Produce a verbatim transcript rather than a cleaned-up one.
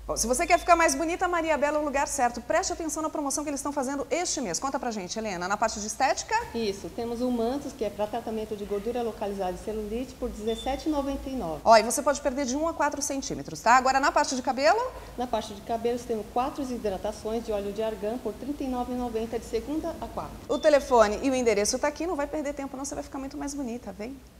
Bom, se você quer ficar mais bonita, Maria Bela é o lugar certo. Preste atenção na promoção que eles estão fazendo este mês. Conta pra gente, Helena, na parte de estética? Isso, temos o Mantos, que é para tratamento de gordura localizada e celulite, por dezessete reais e noventa e nove centavos. Ó, e você pode perder de um a quatro centímetros, tá? Agora, na parte de cabelo? Na parte de cabelos, temos quatro hidratações de óleo de argan por trinta e nove reais e noventa centavos de segunda a quarta. O telefone e o endereço tá aqui, não vai perder tempo não, você vai ficar muito mais bonita, vem?